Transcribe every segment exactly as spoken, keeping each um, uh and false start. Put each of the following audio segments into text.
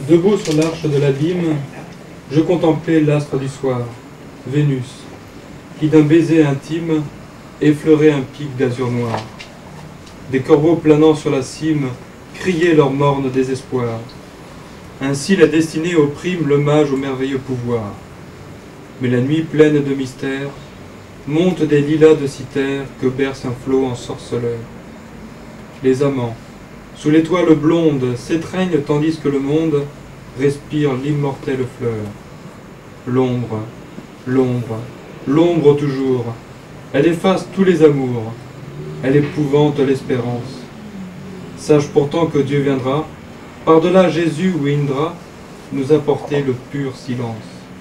Debout sur l'arche de l'abîme, je contemplais l'astre du soir, Vénus, qui d'un baiser intime effleurait un pic d'azur noir. Des corbeaux planant sur la cime criaient leur morne désespoir. Ainsi la destinée opprime le mage au merveilleux pouvoir. Mais la nuit pleine de mystères monte des lilas de cythère que berce un flot ensorceleur. Les amants, sous l'étoile blonde, s'étreignent tandis que le monde respire l'immortelle fleur. L'ombre, l'ombre, l'ombre toujours, elle efface tous les amours, elle épouvante l'espérance. Sache pourtant que Dieu viendra, par-delà Jésus ou Indra, nous apporter le pur silence.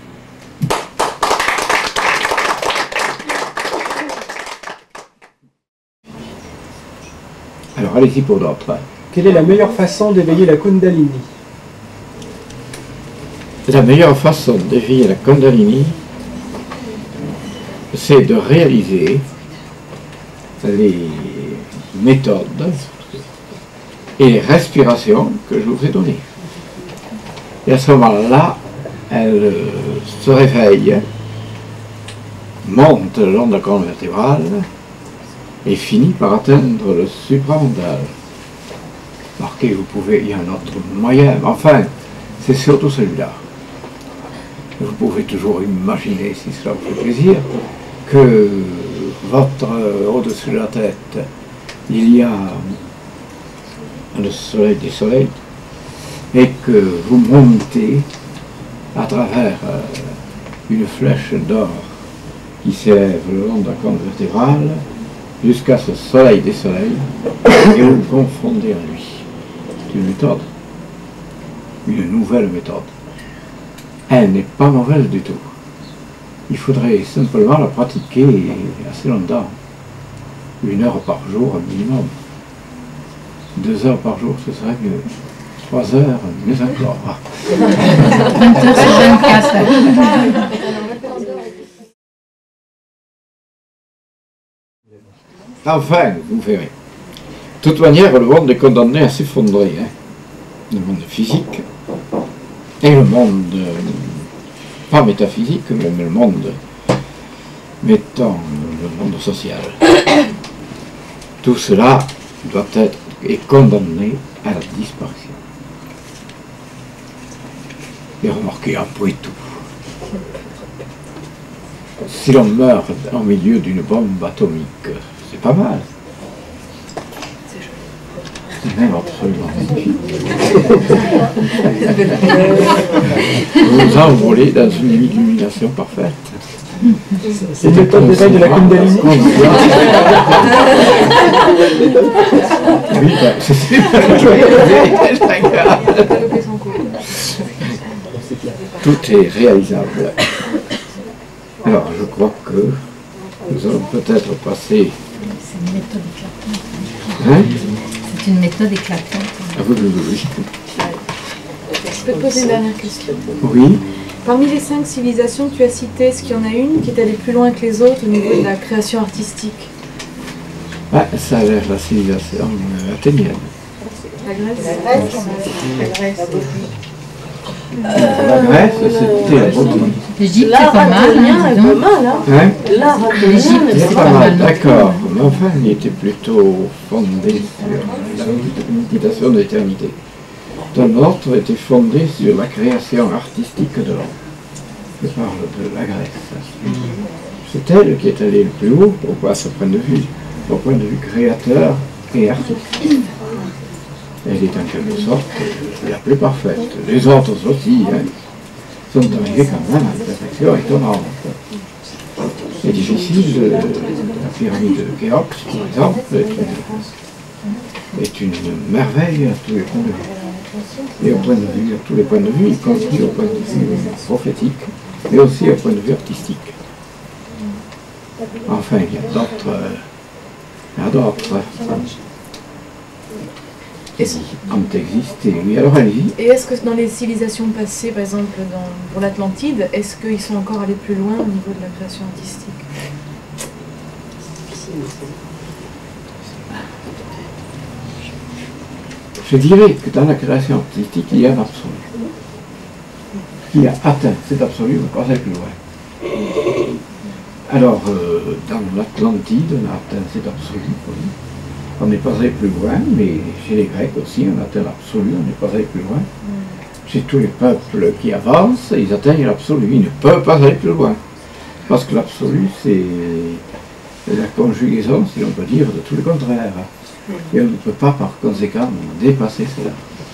Alors allez-y pour d'autres. Quelle est la meilleure façon d'éveiller la Kundalini? La meilleure façon d'éveiller la Kundalini, c'est de réaliser les méthodes et les respirations que je vous ai données. Et à ce moment-là, elle se réveille, monte le long de la colonne vertébrale et finit par atteindre le supramental. Marquez, vous pouvez, il y a un autre moyen, mais enfin, c'est surtout celui-là. Vous pouvez toujours imaginer, si cela vous fait plaisir, que votre, euh, au-dessus de la tête, il y a le soleil des soleils, et que vous montez à travers euh, une flèche d'or qui s'élève le long de la colonne vertébrale jusqu'à ce soleil des soleils, et vous vous confondez en lui. C'est une méthode, une nouvelle méthode. Elle n'est pas mauvaise du tout. Il faudrait simplement la pratiquer assez longtemps. Une heure par jour minimum. Deux heures par jour, ce serait mieux. Trois heures, mieux encore. vingt heures sur vingt-quatre. Enfin, vous verrez. De toute manière, le monde est condamné à s'effondrer. Hein. Le monde physique et le monde, euh, pas métaphysique, mais le monde, mettons, le monde social. Tout cela doit être est condamné à la disparition. Et remarquez, après tout, si l'on meurt au milieu d'une bombe atomique, c'est pas mal. C'est même absolument magnifique. Vous vous envolez dans une illumination parfaite. C'est une méthode d'éveil de la Kundalini. Oui, ben, c'est tout est réalisable. Alors, je crois que nous allons peut-être passer. C'est une méthode éclatante. Hein? C'est une méthode éclatante. Ah oui, oui, oui. Je peux te poser une dernière question. Oui. Parmi les cinq civilisations que tu as citées, est-ce qu'il y en a une qui est allée plus loin que les autres au niveau de la création artistique? Ah, ça a l'air la civilisation euh, athénienne. La Grèce? La Grèce. La Grèce, c'était la beauté. L'Égypte, c'est pas mal. Hein, dis donc. Hein? L'Égypte, C'est c'est pas pas mal, mal. d'accord. Mais enfin, il était plutôt fondé sur la méditation de l'éternité. Un autre était fondé sur la création artistique de l'homme. Je parle de la Grèce. C'est elle qui est allée le plus haut, au, à ce point de vue, au point de vue créateur et artistique. Elle est en quelque sorte la plus parfaite. Les autres aussi hein, sont arrivés quand même à une perfection étonnante. C'est difficile, de, la pyramide de Khéops, par exemple, est une, est une merveille à tous les points de vue. Et au point de vue, à tous les points de vue, y compris au point de vue prophétique, mais aussi au point de vue artistique. Enfin, il y a d'autres. Euh, il y a d'autres. Qui ont existé. Oui, alors allez-y. Et est-ce que dans les civilisations passées, par exemple dans, pour l'Atlantide, est-ce qu'ils sont encore allés plus loin au niveau de la création artistique? Je dirais que dans la création artistique, il y a un absolu. qui a atteint cet absolu, on ne peut pas aller plus loin. Alors, euh, dans l'Atlantide, on a atteint cet absolu, oui. On n'est pas allé plus loin, mais chez les Grecs aussi, on atteint l'absolu, on n'est pas allé plus loin. Chez tous les peuples qui avancent, ils atteignent l'absolu, ils ne peuvent pas aller plus loin. Parce que l'absolu, c'est la conjugaison, si l'on peut dire, de tous les contraires. Et on ne peut pas, par conséquent, dépasser cela.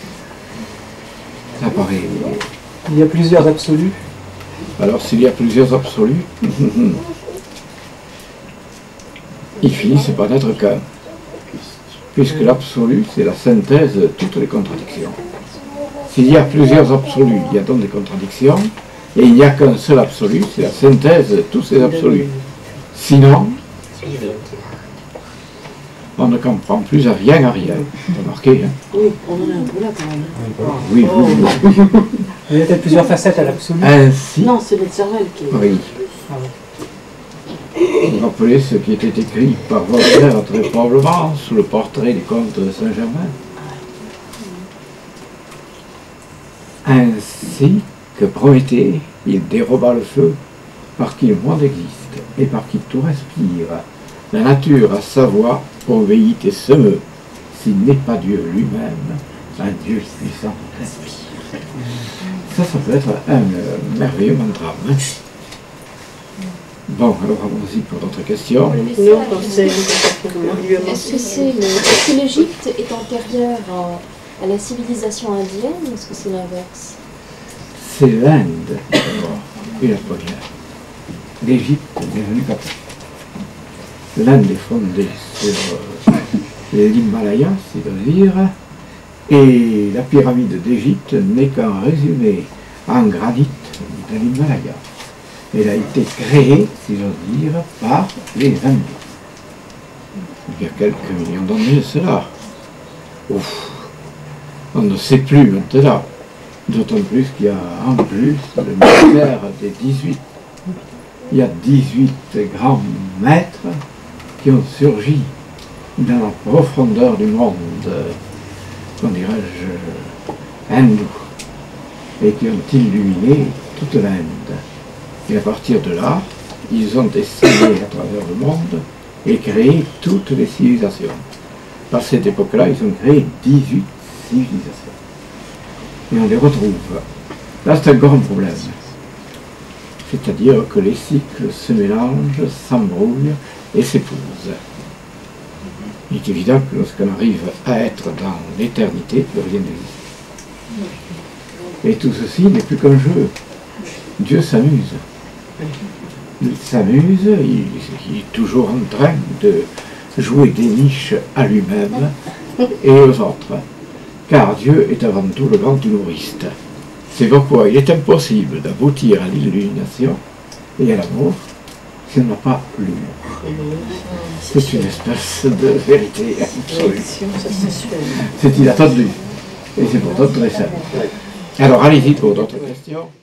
Ça paraît... Il y a plusieurs absolus. Alors, s'il y a plusieurs absolus, ils finissent par n'être qu'un. Puisque l'absolu, c'est la synthèse de toutes les contradictions. S'il y a plusieurs absolus, il y a donc des contradictions, et il n'y a qu'un seul absolu, c'est la synthèse de tous ces absolus. Sinon, on ne comprend plus à rien à rien. Remarquez, hein? Oui, on en est un peu là quand même. Oui, oui, oui. Il y a peut-être plusieurs facettes à l'absolu. Ainsi, Non, c'est notre cervelle qui est... oui. Vous rappelez ce qui était écrit par Voltaire très probablement sous le portrait du comte de Saint-Germain. Ainsi que Prométhée, il déroba le feu par qui le monde existe et par qui tout respire. La nature à sa voix obéit et se meut. S'il n'est pas Dieu lui-même, un Dieu puissant respire. Ça, ça peut être un euh, merveilleux mantra. Hein? Bon, alors allons-y pour d'autres questions. Non, c'est... Est-ce que c'est le... Est-ce que l'Égypte est antérieure à, à la civilisation indienne ou est-ce que c'est l'inverse? C'est l'Inde, d'abord, et la première. L'Égypte est devenue capitale. L'Inde est fondée sur euh, l'Himalaya, c'est-à-dire, et la pyramide d'Égypte n'est qu'un résumé en granit de l'Himalaya. Elle a été créée, si j'ose dire, par les Indiens. Il y a quelques millions d'années de cela. Ouf, on ne sait plus maintenant. D'autant plus qu'il y a en plus le mystère des dix-huit. Il y a dix-huit grands maîtres qui ont surgi dans la profondeur du monde, comment dirais-je, hindou, et qui ont illuminé toute l'Inde. Et à partir de là, ils ont essayé à travers le monde et créé toutes les civilisations. Par cette époque-là, ils ont créé dix-huit civilisations. Et on les retrouve. Là, c'est un grand problème. C'est-à-dire que les cycles se mélangent, s'embrouillent et s'épousent. Il est évident que lorsqu'on arrive à être dans l'éternité, plus rien n'existe. Et tout ceci n'est plus qu'un jeu. Dieu s'amuse. Il s'amuse, il, il est toujours en train de jouer des niches à lui-même et aux autres. Car Dieu est avant tout le grand humoriste. C'est pourquoi il est impossible d'aboutir à l'illumination et à l'amour si on n'a pas l'humour. C'est une espèce de vérité absolue. C'est inattendu. Et c'est pourtant très simple. Alors allez-y pour d'autres questions.